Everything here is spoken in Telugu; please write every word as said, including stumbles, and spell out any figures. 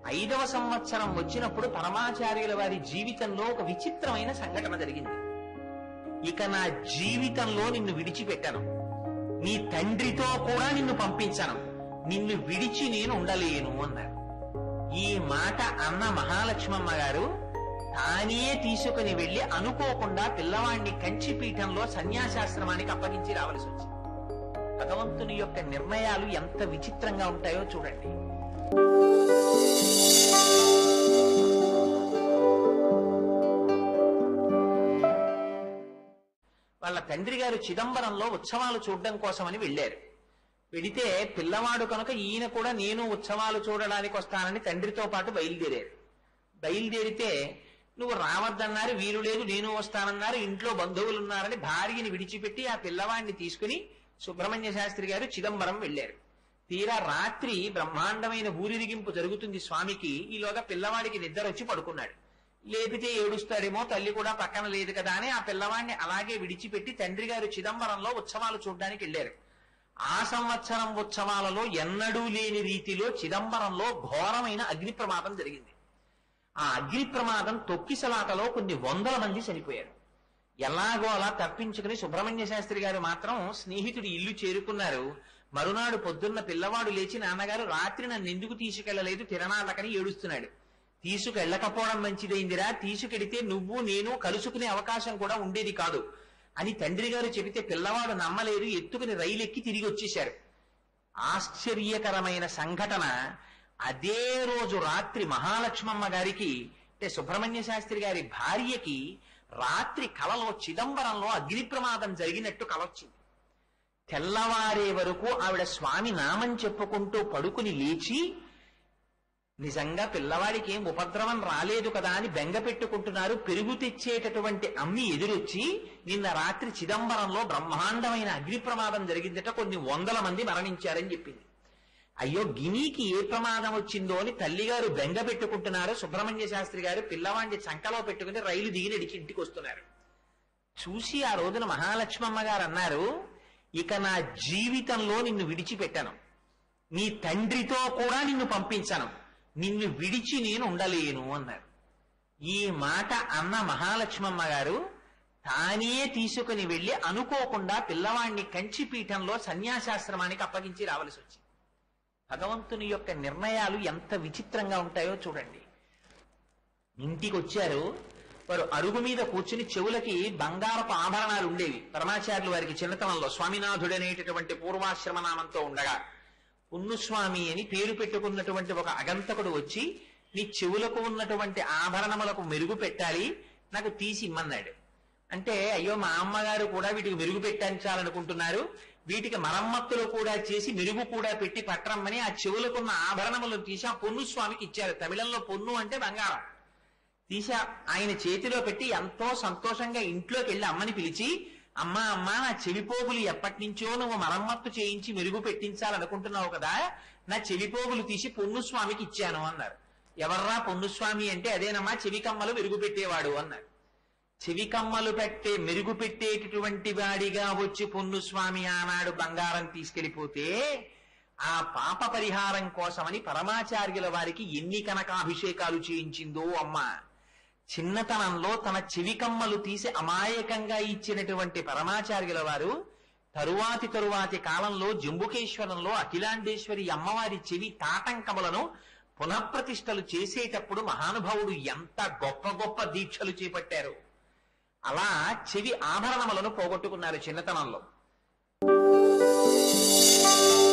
ఐదవ సంవత్సరం వచ్చినప్పుడు పరమాచార్యుల వారి జీవితంలో ఒక విచిత్రమైన సంఘటన జరిగింది. ఇక నా జీవితంలో నిన్ను విడిచిపెట్టాను, నీ తండ్రితో కూడా నిన్ను పంపించాను, నిన్ను విడిచి నేను ఉండలేను అన్నారు. ఈ మాట అన్న మహాలక్ష్మమ్మ గారు తానే తీసుకుని వెళ్లి అనుకోకుండా పిల్లవాడిని కంచిపీఠంలో సన్యాసాశ్రమానికి అప్పగించి రావలసి వచ్చింది. భగవంతుని యొక్క నిర్ణయాలు ఎంత విచిత్రంగా ఉంటాయో చూడండి. వాళ్ళ తండ్రి గారు చిదంబరంలో ఉత్సవాలు చూడడం కోసమని వెళ్లారు. వెడితే పిల్లవాడు కనుక ఈయన కూడా నేను ఉత్సవాలు చూడడానికి వస్తానని తండ్రితో పాటు బయలుదేరారు. బయలుదేరితే నువ్వు రావద్దన్నారు, వీలు లేదు నేను వస్తానన్నారు, ఇంట్లో బంధువులు ఉన్నారని భార్యని విడిచిపెట్టి ఆ పిల్లవాడిని తీసుకుని సుబ్రహ్మణ్య శాస్త్రి గారు చిదంబరం వెళ్లారు. తీరా రాత్రి బ్రహ్మాండమైన ఊరిరిగింపు జరుగుతుంది స్వామికి. ఈలోగా పిల్లవాడికి నిద్ర వచ్చి పడుకున్నాడు. లేపితే ఏడుస్తాడేమో, తల్లి కూడా పక్కన లేదు కదా అని ఆ పిల్లవాడిని అలాగే విడిచిపెట్టి తండ్రి గారు చిదంబరంలో ఉత్సవాలు చూడడానికి వెళ్లారు. ఆ సంవత్సరం ఉత్సవాలలో ఎన్నడూ లేని రీతిలో చిదంబరంలో ఘోరమైన అగ్ని ప్రమాదం జరిగింది. ఆ అగ్ని ప్రమాదం తొక్కిసలాటలో కొన్ని వందల మంది చనిపోయారు. ఎలాగో అలా తప్పించుకుని సుబ్రహ్మణ్య శాస్త్రి గారు మాత్రం స్నేహితుడి ఇల్లు చేరుకున్నారు. మరునాడు పొద్దున్న పిల్లవాడు లేచి, నాన్నగారు రాత్రి నన్ను ఎందుకు తీసుకెళ్లలేదు తిరణాలకని ఏడుస్తున్నాడు. తీసుకెళ్లకపోవడం మంచిదైందిరా, తీసుకెడితే నువ్వు నేను కలుసుకునే అవకాశం కూడా ఉండేది కాదు అని తండ్రి గారు చెబితే పిల్లవాడు నమ్మలేదు. ఎత్తుకుని రైలు ఎక్కి తిరిగి వచ్చేశారు. ఆశ్చర్యకరమైన సంఘటన, అదే రోజు రాత్రి మహాలక్ష్మమ్మ గారికి అంటే సుబ్రహ్మణ్య శాస్త్రి గారి భార్యకి రాత్రి కలలో చిదంబరంలో అగ్ని ప్రమాదం జరిగినట్టు కలొచ్చింది. తెల్లవారే వరకు ఆవిడ స్వామి నామం చెప్పుకుంటూ పడుకుని లేచి, నిజంగా పిల్లవాడికి ఏం ఉపద్రవం రాలేదు కదా అని బెంగ పెట్టుకుంటున్నారు. పెరుగు తెచ్చేటటువంటి అమ్మి ఎదురొచ్చి, నిన్న రాత్రి చిదంబరంలో బ్రహ్మాండమైన అగ్ని ప్రమాదం జరిగిందట, కొన్ని వందల మంది మరణించారని చెప్పింది. అయ్యో గినికి ఏ ప్రమాదం వచ్చిందో అని తల్లిగారు బెంగ పెట్టుకుంటున్నారు. సుబ్రహ్మణ్య శాస్త్రి గారు పిల్లవాడిని చంకలో పెట్టుకుని రైలు దిగి నడిచి ఇంటికి వస్తున్నారు. చూసి ఆ రోజున మహాలక్ష్మమ్మ గారు అన్నారు, ఇక నా జీవితంలో నిన్ను విడిచిపెట్టాను, నీ తండ్రితో కూడా నిన్ను పంపించాను, నిన్ను విడిచి నేను ఉండలేను అన్నారు. ఈ మాట అన్న మహాలక్ష్మమ్మ గారు తానే తీసుకుని వెళ్లి అనుకోకుండా పిల్లవాడిని కంచిపీఠంలో సన్యాసాశ్రమానికి అప్పగించి రావలసి వచ్చింది. భగవంతుని యొక్క నిర్ణయాలు ఎంత విచిత్రంగా ఉంటాయో చూడండి. ఇంటికి వచ్చారు. వారు అరుగు మీద కూర్చుని చెవులకి బంగారపు ఆభరణాలు ఉండేవి. పరమాచార్యులు వారికి చిన్నతనంలో స్వామినాథుడనేటటువంటి పూర్వాశ్రమ నామంతో ఉండగా పున్నుస్వామి అని పేరు పెట్టుకున్నటువంటి ఒక అగంతకుడు వచ్చి, నీ చెవులకు ఉన్నటువంటి ఆభరణములకు మెరుగు పెట్టాలి, నాకు తీసి ఇమ్మన్నాడు. అంటే అయ్యో మా అమ్మగారు కూడా వీటికి మెరుగు పెట్టించాలనుకుంటున్నారు, వీటికి మరమ్మత్తులు కూడా చేసి మెరుగు కూడా పెట్టి పట్టరమ్మని ఆ చెవులకున్న ఆభరణములను తీసి ఆ పొన్నుస్వామికి ఇచ్చారు. తమిళంలో పొన్ను అంటే బంగారం. తీసి ఆయన చేతిలో పెట్టి ఎంతో సంతోషంగా ఇంట్లోకి వెళ్ళి అమ్మని పిలిచి, అమ్మా అమ్మా నా చెవిపోగులు ఎప్పటి నుంచో నువ్వు మరమ్మత్తు చేయించి మెరుగు పెట్టించాలనుకుంటున్నావు కదా, నా చెవిపోగులు తీసి పొన్నుస్వామికి ఇచ్చాను అన్నారు. ఎవర్రా పొన్నుస్వామి అంటే, అదేనమ్మా చెవికమ్మలు మెరుగు పెట్టేవాడు అన్నారు. చెవికమ్మలు పెట్టే మెరుగు పెట్టేటటువంటి వాడిగా వచ్చి పొన్నుస్వామి ఆనాడు బంగారం తీసుకెళ్లిపోతే, ఆ పాప పరిహారం కోసమని పరమాచార్యుల వారికి ఎన్ని కనకాభిషేకాలు చేయించిందో అమ్మ. చిన్నతనంలో తన చెవికమ్మలు తీసి అమాయకంగా ఇచ్చినటువంటి పరమాచార్యుల వారు తరువాతి తరువాతి కాలంలో జంబుకేశ్వరంలో అఖిలాండేశ్వరి అమ్మవారి చెవి తాటంకములను పునఃప్రతిష్టలు చేసేటప్పుడు మహానుభావుడు ఎంత గొప్ప గొప్ప దీక్షలు చేపట్టారు. అలా చెవి ఆభరణములను పోగొట్టుకున్నారు చిన్నతనంలో.